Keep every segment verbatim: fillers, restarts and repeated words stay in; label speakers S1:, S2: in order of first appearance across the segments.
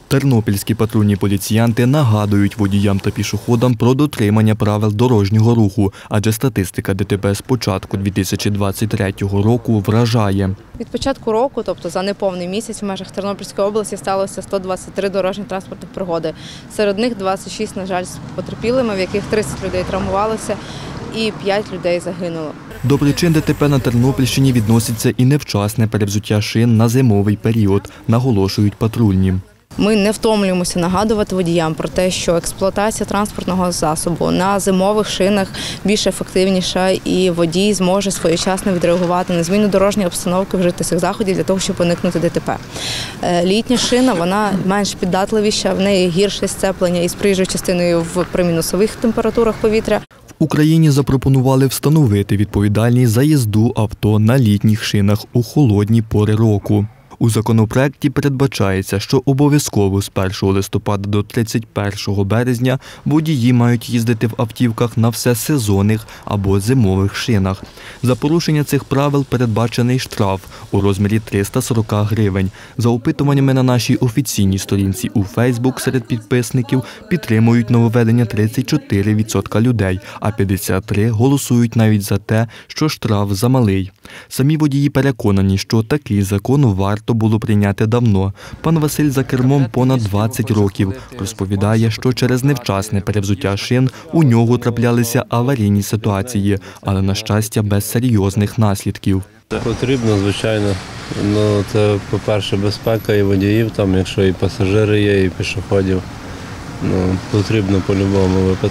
S1: Тернопільські патрульні поліціянти нагадують водіям та пішоходам про дотримання правил дорожнього руху, адже статистика ДТП з початку дві тисячі двадцять третього року вражає.
S2: Від початку року, тобто за неповний місяць, в межах Тернопільської області сталося сто двадцять три дорожньо-транспортних пригоди. Серед них двадцять шість, на жаль, з потерпілими, в яких тридцять людей травмувалося і п'ять людей загинуло.
S1: До причин ДТП на Тернопільщині відноситься і невчасне перевзуття шин на зимовий період, наголошують патрульні.
S2: Ми не втомлюємося нагадувати водіям про те, що експлуатація транспортного засобу на зимових шинах більш ефективніша і водій зможе своєчасно відреагувати на зміну дорожньої обстановки, вжити цих заходів для того, щоб уникнути ДТП. Літня шина, вона менш піддатливіша, в неї гірше сцеплення із проїжджою частиною в при мінусових температурах повітря.
S1: В Україні запропонували встановити відповідальність за їзду авто на літніх шинах у холодні пори року. У законопроекті передбачається, що обов'язково з першого листопада до тридцять першого березня водії мають їздити в автівках на всесезонних або зимових шинах. За порушення цих правил передбачений штраф у розмірі триста сорок гривень. За опитуваннями на нашій офіційній сторінці у Фейсбук серед підписників підтримують нововведення тридцять чотири відсотки людей, а п'ятдесят три відсотки голосують навіть за те, що штраф замалий. Самі водії переконані, що такий закон варто було прийняти давно. Пан Василь за кермом понад двадцять років. Розповідає, що через невчасне перевзуття шин у нього траплялися аварійні ситуації, але, на щастя, без серйозних наслідків.
S3: Потрібно, звичайно. Ну, це, по-перше, безпека і водіїв, там, якщо і пасажири є, і пішоходів. Ну, потрібно по-любому випадку.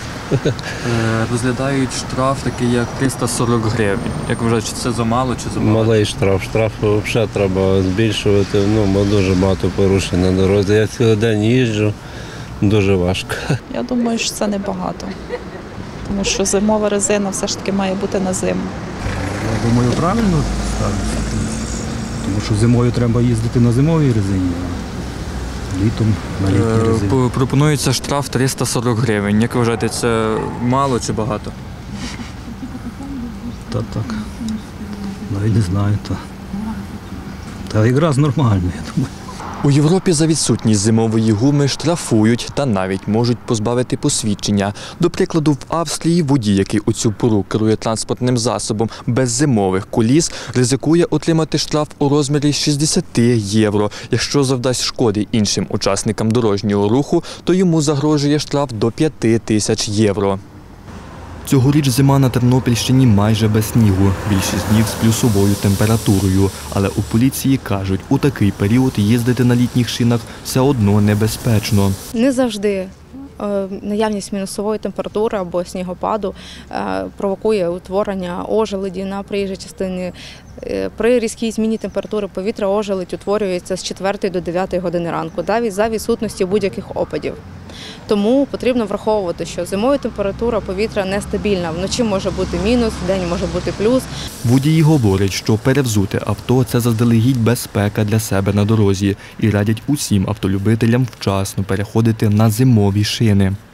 S4: Розглядають штраф такий, як триста сорок гривень. Як вважаєте, чи це замало, чи замало?
S3: Малий штраф. Штраф взагалі треба збільшувати, ну, бо дуже багато порушень на дорозі. Я цілий день їжджу, дуже важко.
S5: Я думаю, що це небагато, тому що зимова резина все ж таки має бути на зиму.
S6: Я думаю, правильно ставиться, тому що зимою треба їздити на зимовій резині. Літом на літній резині.
S4: Пропонується штраф триста сорок гривень. Як ви вважаєте, це мало чи багато?
S6: Та так, навіть не знаю. Та, та якраз нормально, я думаю.
S1: У Європі за відсутність зимової гуми штрафують та навіть можуть позбавити посвідчення. До прикладу, в Австрії водій, який у цю пору керує транспортним засобом без зимових куліс, ризикує отримати штраф у розмірі шістдесят євро. Якщо завдасть шкоди іншим учасникам дорожнього руху, то йому загрожує штраф до п'яти тисяч євро. Цьогоріч зима на Тернопільщині майже без снігу, більшість днів з плюсовою температурою. Але у поліції кажуть, у такий період їздити на літніх шинах все одно небезпечно.
S2: Не завжди наявність мінусової температури або снігопаду провокує утворення ожеледі на проїжджій частині. При різкій зміні температури повітря ожеледь утворюється з четвертої до дев'ятої години ранку, навіть за відсутності будь-яких опадів. Тому потрібно враховувати, що зимою температура повітря нестабільна. Вночі може бути мінус, вдень може бути плюс.
S1: Водії говорять, що перевзути авто – це заздалегідь безпека для себе на дорозі і радять усім автолюбителям вчасно переходити на зимові шини.